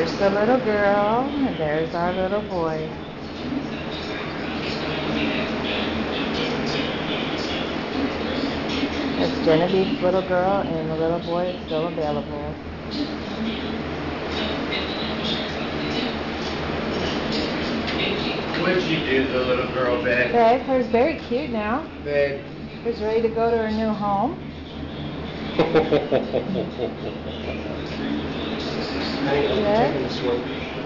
There's the little girl, and there's our little boy. That's Genevieve's little girl, and the little boy is still available. What'd you do to the little girl, babe? Babe, her's very cute now. Babe. Her's ready to go to her new home. Honey, I'm Yeah. taking this one.